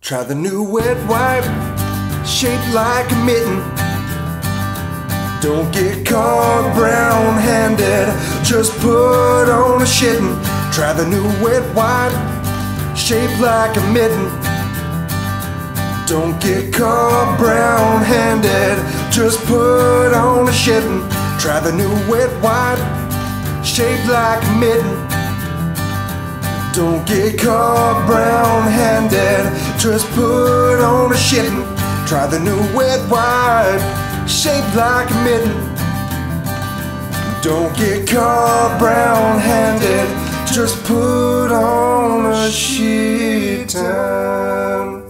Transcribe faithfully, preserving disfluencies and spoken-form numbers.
Try the new wet wipe, shaped like a mitten. Don't get caught brown-handed, just put on a shitting. Try the new wet wipe, shaped like a mitten. Don't get caught brown-handed, just put on a shitting. Try the new wet wipe, shaped like a mitten. Don't get caught brown-handed, just put on a shitting. Try the new wet wipe, shaped like a mitten. Don't get caught brown-handed, just put on a shitting.